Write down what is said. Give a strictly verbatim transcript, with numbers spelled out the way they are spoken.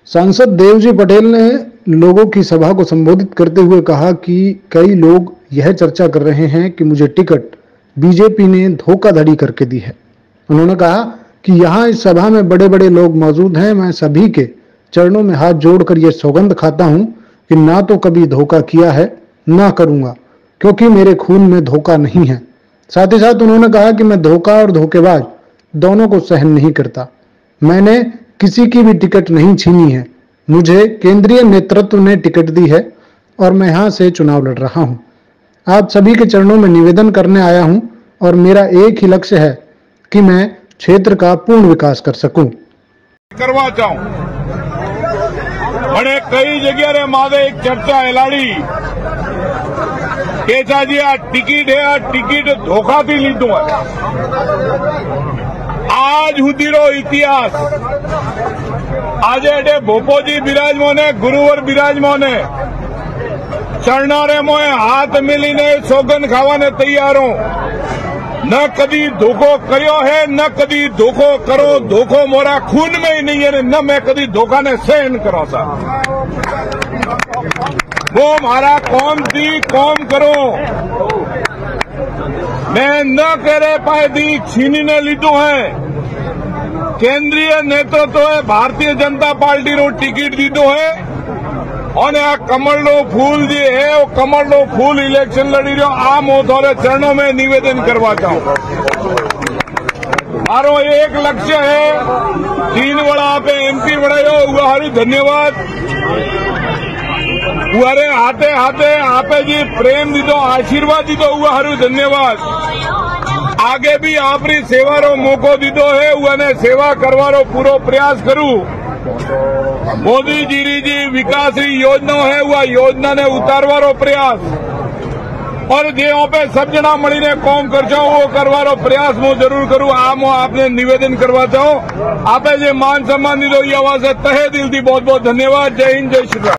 सांसद देवजी पटेल ने लोगों की सभा को संबोधित करते हुए कहा कि कई लोग यह चर्चा कर रहे हैं कि मुझे टिकट बीजेपी ने धोखाधड़ी करके दी है। उन्होंने कहा कि यहाँ इस सभा में बड़े बड़े लोग मौजूद हैं। मैं सभी के चरणों में हाथ जोड़कर यह सौगंध खाता हूं कि ना तो कभी धोखा किया है ना करूंगा, क्योंकि मेरे खून में धोखा नहीं है। साथ ही साथ उन्होंने कहा कि मैं धोखा और धोखेबाज दोनों को सहन नहीं करता। मैंने किसी की भी टिकट नहीं छीनी है। मुझे केंद्रीय नेतृत्व ने टिकट दी है और मैं यहां से चुनाव लड़ रहा हूं। आप सभी के चरणों में निवेदन करने आया हूं और मेरा एक ही लक्ष्य है कि मैं क्षेत्र का पूर्ण विकास कर सकूं। करवा चाहूं અને કઈ જગ્યાએ મારે એક ચર્ચા એલાડી કે સાજી આ ટિકિટ હે, આ ટિકિટ ધોખાથી લીધું હે। આજ સુધીનો ઇતિહાસ આજે એટલે ભોપોજી બિરાજમાને ગુરુવર બિરાજમાને ચરનારે મોએ હાથ મિલીને સોગંદ ખાવાને તૈયાર હું। न कभी धोखो करो है, न कभी धोखो करो। धोखो मोरा खून में ही नहीं है, न मैं कभी धोखा ने सहन करो सा। वो मारा कौम थी कौम करो। मैं न करे पाए दी छीनी ने लीधु है। केंद्रीय नेतृत्व है Bharatiya Janata party no ticket दीधो है और आ कमल नो फूल जी है वो कमल नो फूल इलेक्शन लड़ी रहो। आ मो थोड़े चरणों में निवेदन करवा चाहूं। मारो एक लक्ष्य है, तीन वड़ा आप एमपी बढ़ायो हुआ हारू धन्यवाद। हुआरे हाथे हाथे आपे जी प्रेम दीदो आशीर्वाद दीदो हुआ हारू धन्यवाद। आगे भी आपरी सेवा रो मौको दीदो है, हुआ ने सेवा करवारो पूरो प्रयास करूं। मोदी जी जी विकास योजना है वह योजना ने उतारवारो प्रयास और जे पे सब जना मळीने काम करजो वो करवारो प्रयास मु जरूर करूं। आ मु आपने निवेदन करवा चाहूं। आपे जे मान सम्मान दीधो ये आवाज तहे दिल थी बहुत बहुत धन्यवाद। जय हिंद, जय श्री राम।